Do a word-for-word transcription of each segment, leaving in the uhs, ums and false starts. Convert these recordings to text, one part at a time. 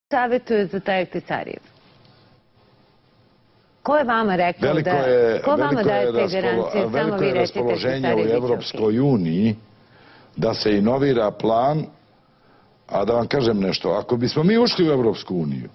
savjetuje za taj Ahtisarijev? Ko je vama rekao da... Ko vama daje te garancije? Samo vi recite raspoloženje u Evropskoj uniji da se inovira plan, a da vam kažem nešto, ako bismo mi ušli u Evropsku uniju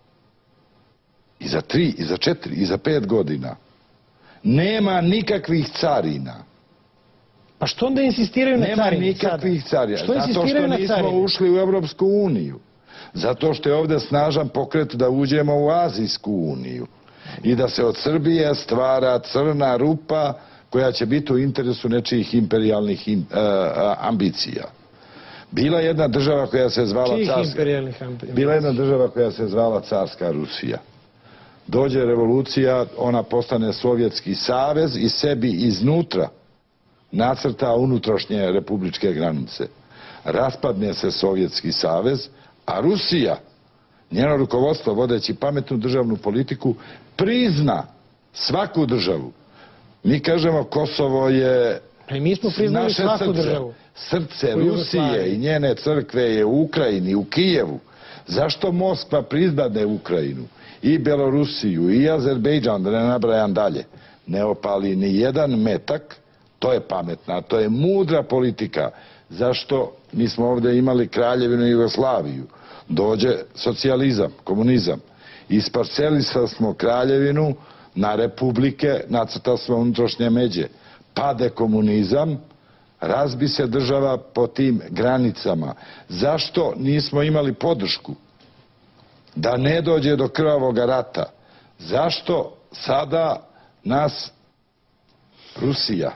i za tri, i za četiri, i za pet godina, nema nikakvih carina. Pa što onda insistiraju na carini? Nema nikakvih carina. Zato što nismo ušli u Evropsku uniju. Zato što je ovdje snažan pokret da uđemo u Azijsku uniju i da se od Srbije stvara crna rupa koja će biti u interesu nečijih imperijalnih ambicija. Bila jedna država koja se zvala carska... Bila jedna država koja se zvala carska Rusija. Dođe revolucija, ona postane Sovjetski savez i sebi iznutra nacrta unutrašnje republičke granice. Raspadne se Sovjetski savez, a Rusija, njeno rukovodstvo vodeći pametnu državnu politiku, prizna svaku državu. Mi kažemo Kosovo je naše srce. Srce Rusije i njene crkve je u Ukrajini, u Kijevu. Zašto Moskva priznade Ukrajinu i Belorusiju i Azerbejdžan, da ne nabrajam dalje, ne opali ni jedan metak? To je pametna, to je mudra politika. Zašto mi smo ovdje imali Kraljevinu Jugoslaviju? Dođe socijalizam, komunizam. Isparcelisali smo Kraljevinu na republike, nacrtali smo unutrašnje međe. Pade komunizam, razbi se država po tim granicama. Zašto nismo imali podršku da ne dođe do krvavog rata? Zašto sada nas Rusija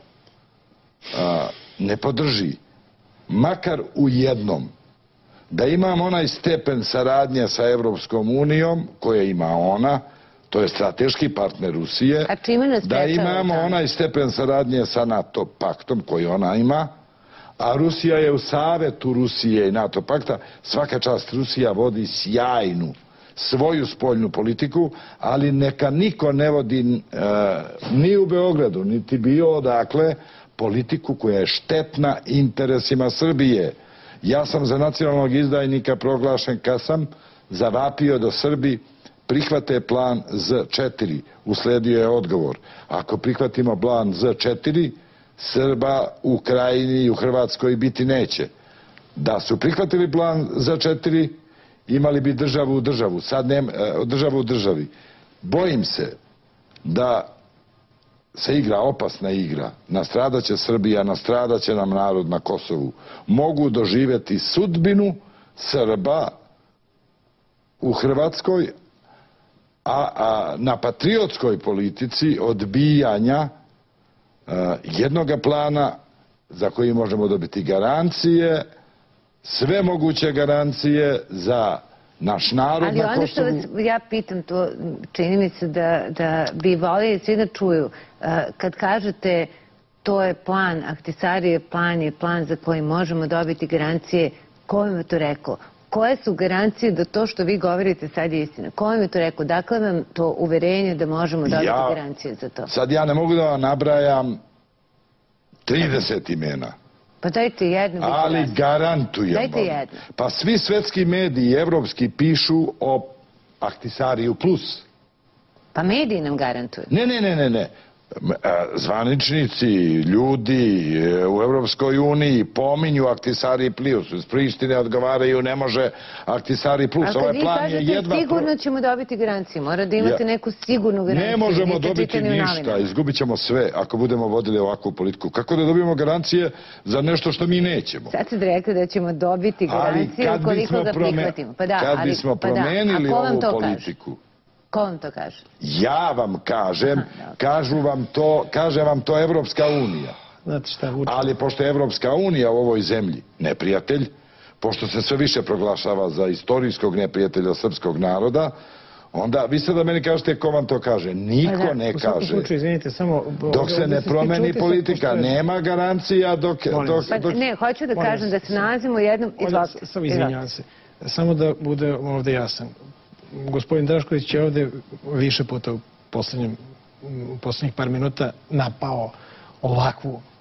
ne podrži, makar u jednom, da imamo onaj stepen saradnje sa Evropskom unijom, koje ima ona, to je strateški partner Rusije, da imamo onaj stepen saradnje sa NATO paktom koji ona ima, a Rusija je u savetu Rusije i NATO pakta. Svaka čast, Rusija vodi sjajnu svoju spoljnu politiku, ali neka niko ne vodi ni u Beogradu, niti bio odakle, politiku koja je štetna interesima Srbije. Ja sam za nacionalnog izdajnika proglašen kad sam zavapio do Srbi prihvate plan Z četiri. Usledio je odgovor. Ako prihvatimo plan Z četiri, Srba u Krajini i u Hrvatskoj biti neće. Da su prihvatili plan Z četiri, imali bi državu u državu. Sad nema državu u državi. Bojim se da se igra opasna igra. Nastradaće Srbija, nastradaće nam narod na Kosovu. Mogu doživjeti sudbinu Srba u Hrvatskoj, a na patriotskoj politici odbijanja jednoga plana za koji možemo dobiti garancije, sve moguće garancije za naš narod na Kosovu. Ali ono što vas ja pitam, to čini mi se da bi volili svi da čuju. Kad kažete to je plan, Ahtisarijev plan je plan za koji možemo dobiti garancije, ko vam je to rekao? Koje su garancije da to što vi govorite sad je istina? Ko vam je to rekao? Dakle vam to uverenje da možemo dobiti garancije za to? Sad ja ne mogu da vam nabrajam trideset imena. Pa dajte jedno. Ali garantujem vam. Dajte jedno. Pa svi svetski mediji evropski pišu o Ahtisariju plus. Pa mediji nam garantuju. Ne, ne, ne, ne, ne. Zvaničnici, ljudi u Evropskoj uniji pominju Ahtisari plus. Iz Prištine odgovaraju ne može Ahtisari plus. Ovaj plan je jedva... Sigurno ćemo dobiti garanciju. Mora da imate neku sigurnu garanciju. Ne možemo dobiti ništa. Izgubit ćemo sve ako budemo vodili ovakvu politiku. Kako da dobijemo garancije za nešto što mi nećemo? Sad ste rekli da ćemo dobiti garanciju ukoliko ga prihvatimo. Kad bismo promenili ovu politiku... Ko vam to kaže? Ja vam kažem, kažu vam to, kaže vam to Evropska unija. Ali pošto je Evropska unija u ovoj zemlji neprijatelj, pošto se sve više proglašava za istorijskog neprijatelja srpskog naroda, onda vi sad da meni kažete ko vam to kaže. Niko ne kaže. Dok se ne promeni politika, nema garancija dok... Ne, hoću da kažem da se nalazimo u jednom... Samo izvinjavam se. Samo da bude ovdje jasan. Gospodin Drašković je ovdje više puta u poslednjih par minuta napao ovakvu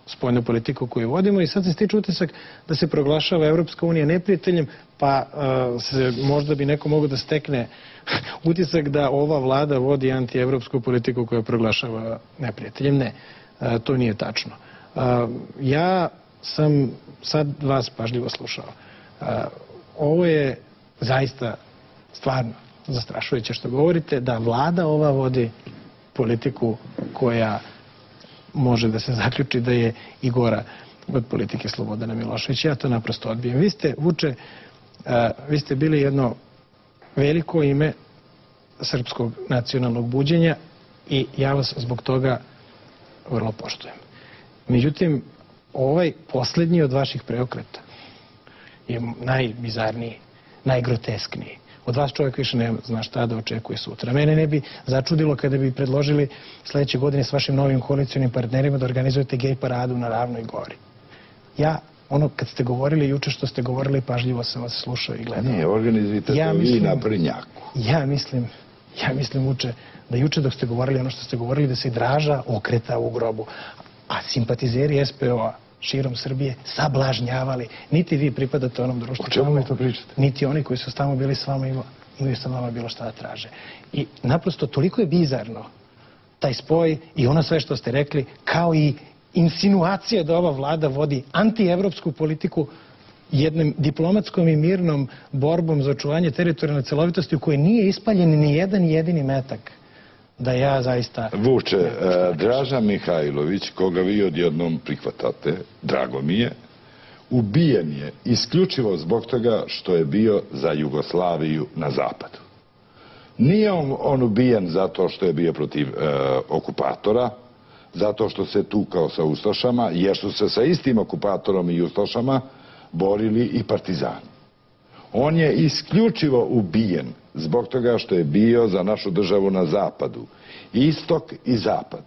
spoljnu politiku koju vodimo i sad se stiče utisak da se proglašava Evropska unija neprijateljem, pa se možda bi neko mogao da stekne utisak da ova vlada vodi antievropsku politiku koju proglašava neprijateljem. Ne, to nije tačno. Ja sam sad vas pažljivo slušao. Ovo je zaista stvarno zastrašujuće što govorite, da vlada ova vodi politiku koja može da se zaključi da je i gora od politike Slobodana Miloševića. Ja to naprosto odbijem. Vi ste, Vuče, vi ste bili jedno veliko ime srpskog nacionalnog buđenja i ja vas zbog toga vrlo poštujem. Međutim, ovaj poslednji od vaših preokreta je najbizarniji, najgroteskniji. Od vas čovjek više ne zna šta da očekuje sutra. Mene ne bi začudilo kada bi predložili sledeće godine s vašim novim koalicijonim partnerima da organizujete gej paradu na Ravnoj gori. Ja, ono kad ste govorili juče što ste govorili, pažljivo sam vas slušao i gledao. Ne, organizujte to vi na Brnjaku. Ja mislim, ja mislim, Vuče, da juče dok ste govorili ono što ste govorili, da se i Draža okreta u grobu. A simpatizeri es pe o-a širom Srbije sablažnjavali. Niti vi pripadate onom društvu. O čemu mi to pričate? Niti oni koji su tamo bili s vama imaju sa vama bilo šta da traže. I naprosto toliko je bizarno taj spoj i ono sve što ste rekli, kao i insinuacija da ova vlada vodi antievropsku politiku jednom diplomatskom i mirnom borbom za očuvanje teritorijalne celovitosti u kojoj nije ispaljen ni jedan jedini metak. Da ja zaista... Vuče, Draža Mihajlović, koga vi odjednom prihvatate, drago mi je, ubijen je isključivo zbog toga što je bio za Jugoslaviju na zapadu. Nije on, on ubijen zato što je bio protiv e, okupatora, zato što se tukao sa ustašama, jer su se sa istim okupatorom i ustašama borili i partizani. On je isključivo ubijen zbog toga što je bio za našu državu na zapadu. Istok i zapad.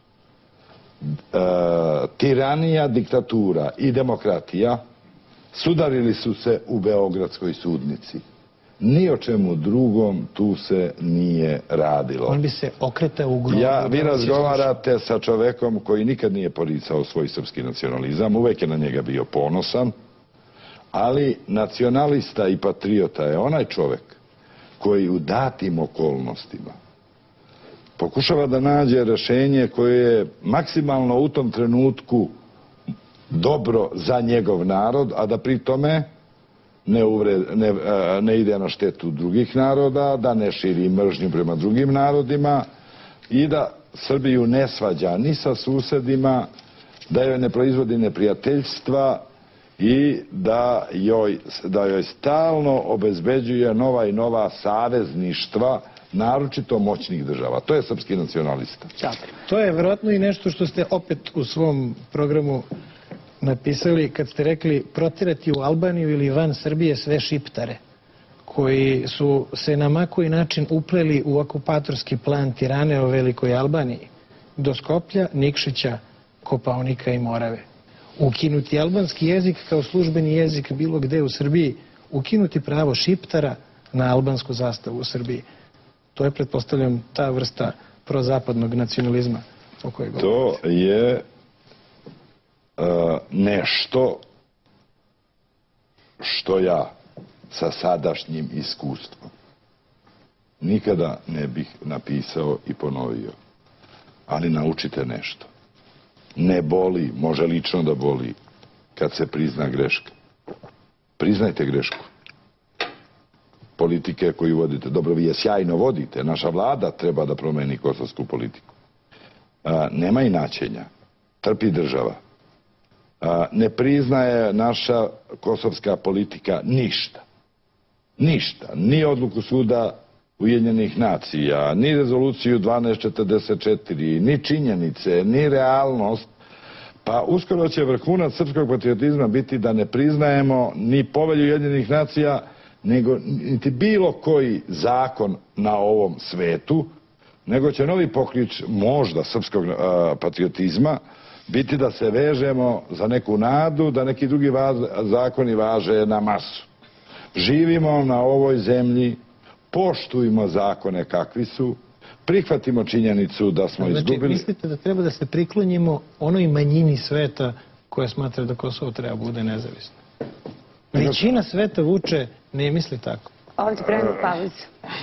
E, tiranija, diktatura i demokratija sudarili su se u Beogradskoj sudnici. Ni o čemu drugom tu se nije radilo. On bi se okretao u grobu. Ja, vi razgovarate sa čovekom koji nikad nije poricao svoj srpski nacionalizam, uvek je na njega bio ponosan, ali nacionalista i patriota je onaj čovek koji u datim okolnostima pokušava da nađe rešenje koje je maksimalno u tom trenutku dobro za njegov narod, a da pri tome ne, uvre, ne, ne ide na štetu drugih naroda, da ne širi mržnju prema drugim narodima i da Srbiju ne svađa ni sa susedima, da joj ne proizvodi neprijateljstva i da joj, da joj stalno obezbeđuje nova i nova savezništva, naročito moćnih država. To je srpski nacionalista. To je vjerojatno i nešto što ste opet u svom programu napisali kad ste rekli protirati u Albaniju ili van Srbije sve šiptare koji su se na makoji način upleli u okupatorski plan tirane o Velikoj Albaniji do Skoplja, Nikšića, Kopaonika i Morave. Ukinuti albanski jezik kao službeni jezik bilo gde u Srbiji, ukinuti pravo šiptara na albansku zastavu u Srbiji. To je, pretpostavljam, ta vrsta prozapadnog nacionalizma o kojoj govorite. To je uh, nešto što ja sa sadašnjim iskustvom nikada ne bih napisao i ponovio. Ali naučite nešto. Ne boli, može lično da boli kad se prizna greška. Priznajte grešku. Politike koju vodite, dobro, vi je sjajno vodite, naša vlada treba da promeni kosovsku politiku. A, nema inačenja, trpi država. A, ne priznaje naša kosovska politika ništa. Ništa, ni odluku suda Ujedinjenih nacija, ni rezoluciju dvanaest četrdeset četiri, ni činjenice, ni realnost. Pa uskoro će vrhunac srpskog patriotizma biti da ne priznajemo ni Povelju Ujedinjenih nacija, nego niti bilo koji zakon na ovom svetu, nego će novi poklič možda srpskog patriotizma biti da se vežemo za neku nadu, da neki drugi zakoni važe na masu. Živimo na ovoj zemlji, poštujmo zakone kakvi su, Prihvatimo činjenicu da smo izgubili... Znači, mislite da treba da se priklonimo onoj manjini sveta koja smatra da Kosovo treba bude nezavisno? Većina sveta, Vuče, ne misli tako. Ovdje pravimo pauzu.